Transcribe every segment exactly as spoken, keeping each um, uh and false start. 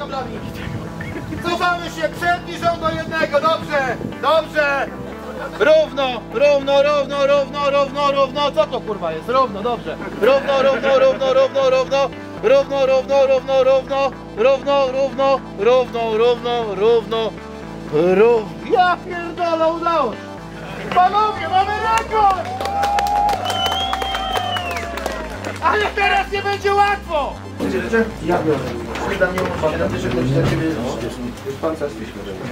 kablami. Cofamy się, przedni rząd do jednego, dobrze, dobrze. Równo, równo, równo, równo, równo, równo, co to kurwa jest? Równo, dobrze. Równo, równo, równo, równo, równo, równo, równo, równo, równo, równo, równo, równo, równo, równo, równo. Ja pierdolę, udało się. Panowie, mamy rekord! Ale teraz nie będzie łatwo! Ja biorę. Dam ją siedemdziesiąt dla ciebie. Już pancerstwie śmierzę.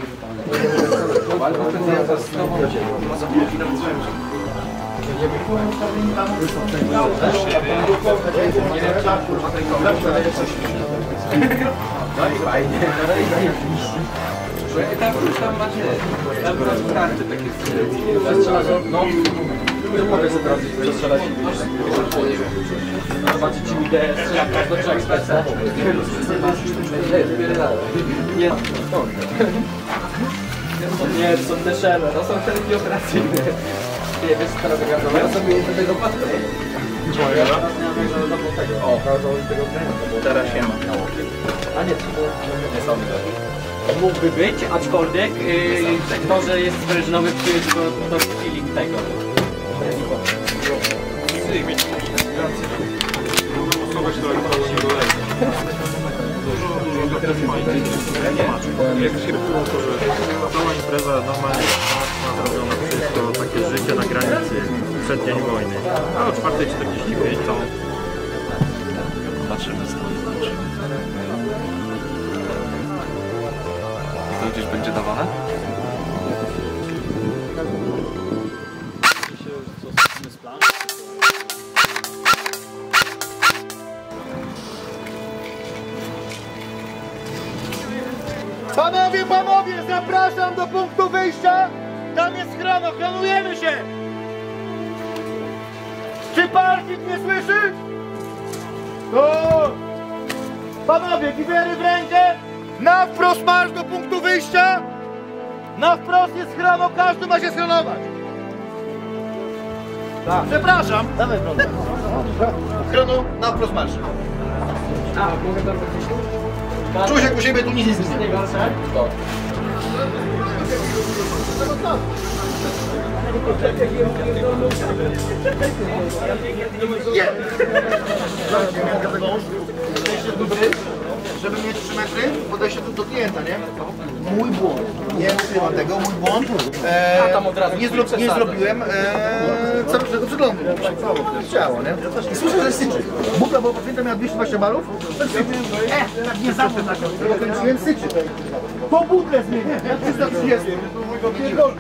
No i fajnie. Tam macie, tam karty takie no. Nie mogę sobie teraz przestrzelać. Zobaczyć ci ideę, jak do trzech speca. Nie, nie, to są te szele, to są te operacyjne. Nie, wiesz co teraz wygląda? Ja sobie do tego patrzę. Ja do tego. O, do tego teraz się ma. A nie, nie są mógłby być, aczkolwiek yy, to, że jest sprężynowy przyjść to, to feeling tego. Jak się było to, że cała impreza normalnie ma zrobione wszystko, takie życie na granicy przed dzień wojny. A o czwartej czterdzieści pięć to... Patrzymy stąd, zobaczymy. To gdzieś będzie dawane? Panowie, panowie, zapraszam do punktu wyjścia. Tam jest chron, ochronujemy się. Czy parking nie słyszy? O! Panowie, giwery w rękę. Na wprost marsz do punktu wyjścia. Na wprost jest chrono, każdy ma się schronować. Tak. Przepraszam. Dawaj, chrono. Chrono, na wprost marsz. A, mogę tam gdzieś tu? Czuć jak u siebie, tu nic nie zmieni. To. Nie. Żeby mieć trzy metry, podejście tu do klienta, nie? Mój błąd. Nie ukrywam tego, mój błąd. Eee, nie, zro nie zrobiłem eee, całego przeglądu. Chciało, nie? I słyszę, że syczy. Bukla, bo pamiętam, miała dwieście dwadzieścia balów. E, tak nie zawsze tak. Bo kręciłem, syczy. Po butlę zmienię. Ja trzysta trzydzieści. Pierdolę.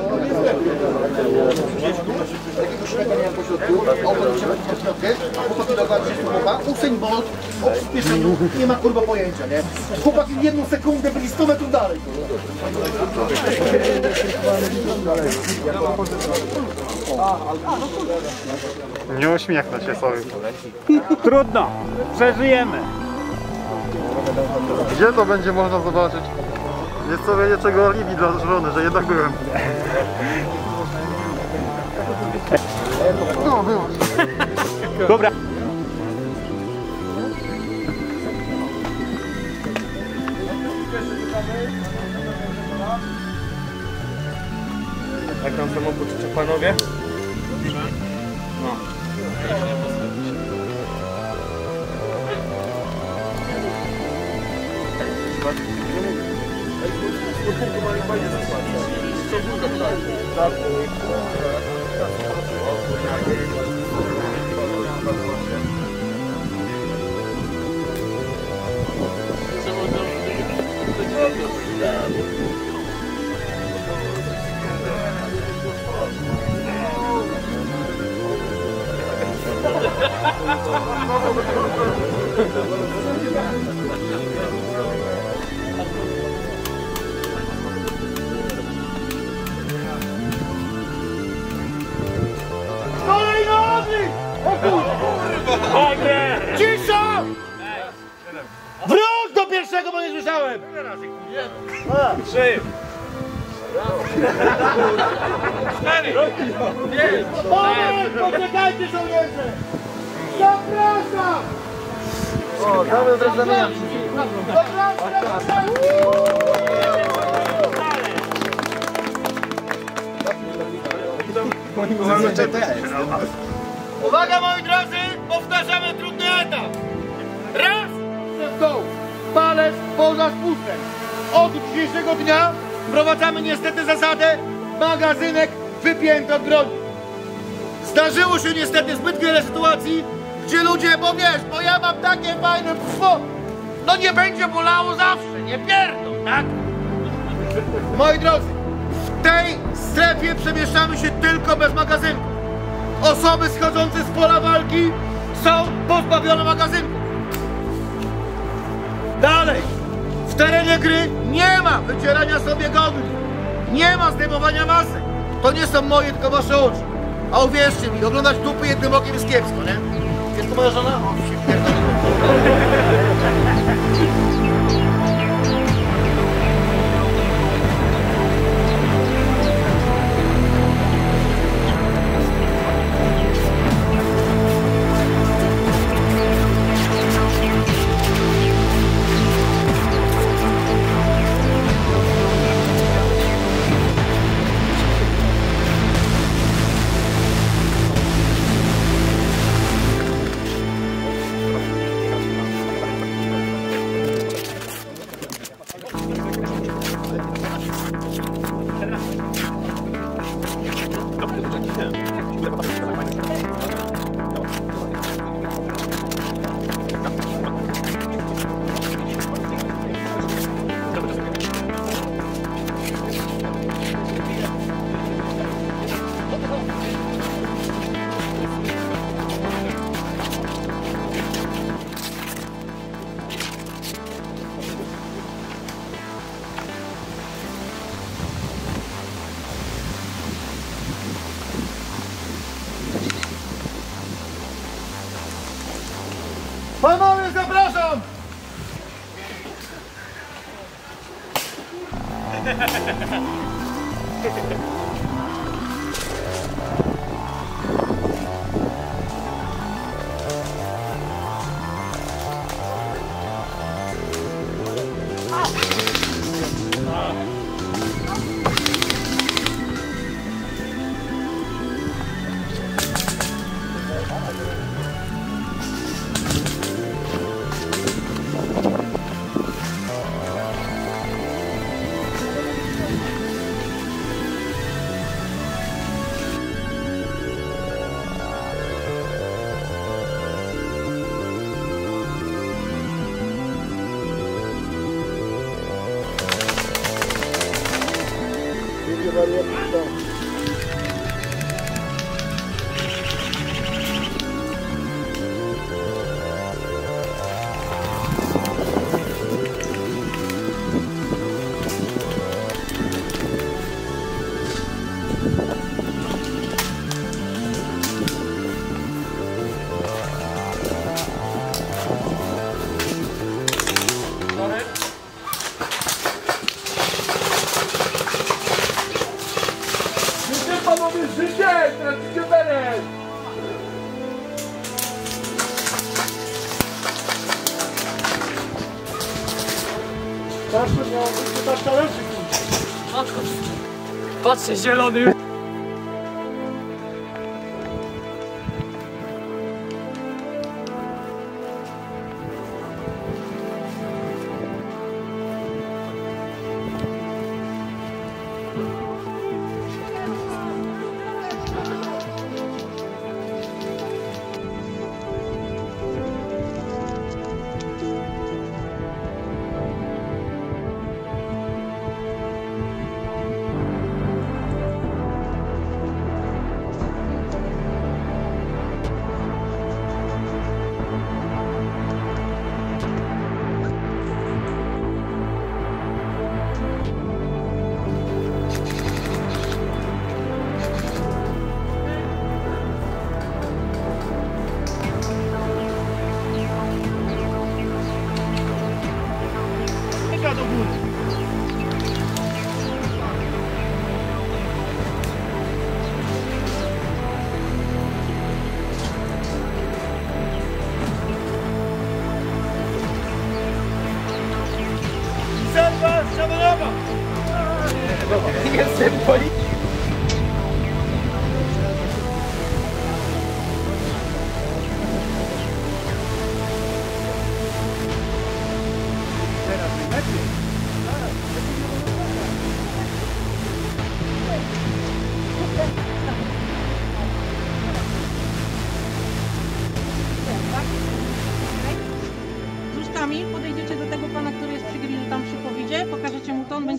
Takiego szreka miałem po środku. Auto się w środkę. Chłopaki do trzydzieści chłopa. Usain Bolt o przyspieszeniu. Nie ma kurwa pojęcia, nie? Chłopaki w jedną sekundę byli sto metrów dalej. Nie uśmiechnę się sobie. Trudno, przeżyjemy. Gdzie to będzie można zobaczyć? Jest sobie niczego alibi dla żony, że jednak byłem. No, było. Dobra. Jak tam samopoczucie, panowie? No. Kolejny odlik! O kurwa! Cisza! Wróć do pierwszego, bo nie słyszałem! Trzy. Cztery! Pięć! Moment! Poczekajcie, żołnierze! Zapraszam! O, damy od razu zamieniam. Uwaga moi drodzy, powtarzamy trudny etap. Raz! Przez dołu. Palec poza spustem. Od dzisiejszego dnia wprowadzamy niestety zasadę magazynek wypięty od broni. Zdarzyło się niestety zbyt wiele sytuacji, gdzie ludzie, bo wiesz, bo ja mam takie fajne pfo, no nie będzie bolało zawsze, nie pierdol, tak? Moi drodzy, w tej strefie przemieszczamy się tylko bez magazynku. Osoby schodzące z pola walki są pozbawione magazynku. Dalej, w terenie gry nie ma wycierania sobie gogli, nie ma zdejmowania masek. To nie są moje, tylko wasze oczy. A uwierzcie mi, oglądać dupy jednym okiem jest kiepsko, nie? Jest to moja żona? O, się pierdolę. Panowie, zapraszam! Panowie, życie! Tracicie beret! Patrzmy, miał być tak talerzyk. Patrzcie, zielony!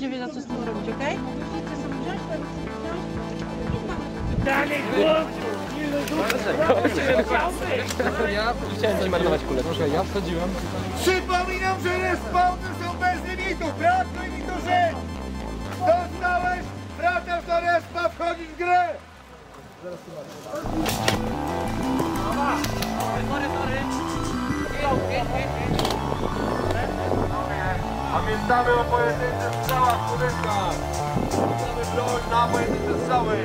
będzie wiedział, co z tym robić, okej? Chcesz sobie wziąć? Dalej głos! Ja chciałem zamarnować kulę, proszę, ja wchodziłem. Przypominam, że respawny są bez limitów. Pracuj mi to rzecz. Dostałeś, wracasz do respa, wchodzisz w grę. Pamiętamy o pojedynczych strzałach w budynkach. Mamy broń na pojedyncze strzały.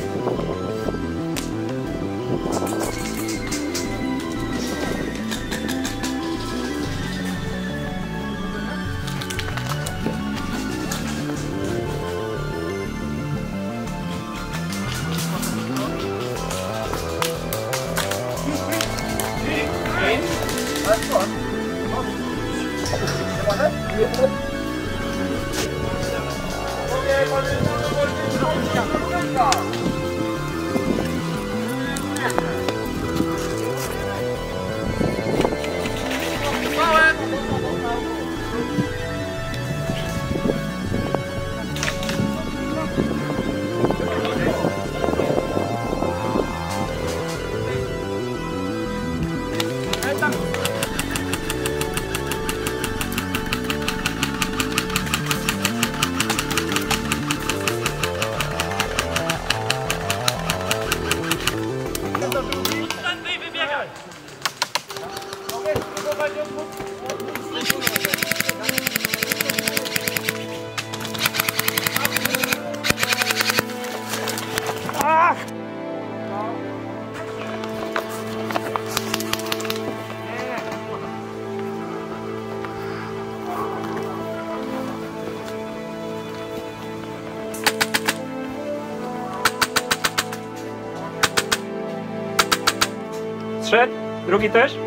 Trzy, drugi też.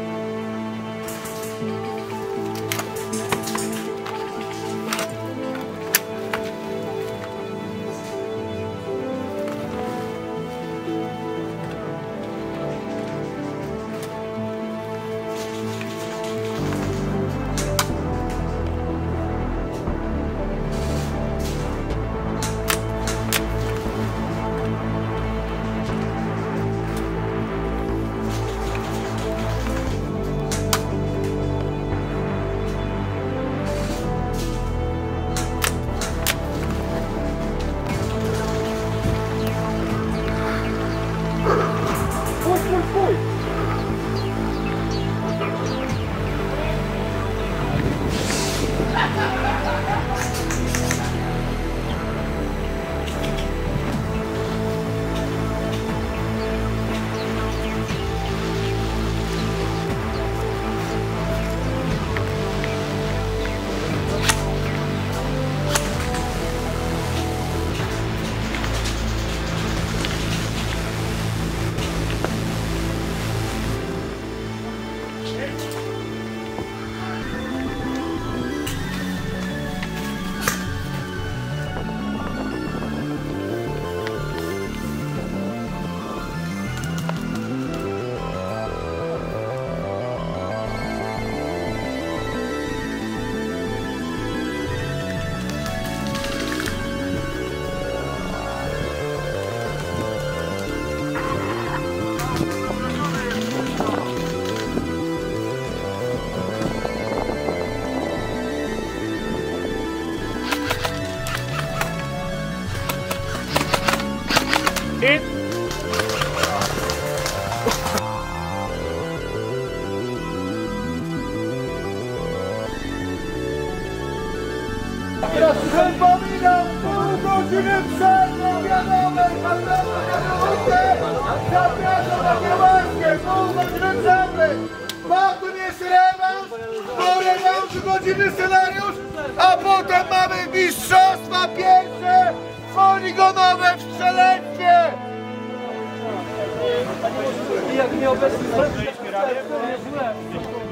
I Przypominam, pół godziny przed obiadowej, zapraszam na kiełaskę, pół godziny przerwy. Potem jest rewanż, po rewanżu godziny scenariusz, a potem mamy mistrzostwa pierwsze poligonowe w strzelectwie. Jak nie obecny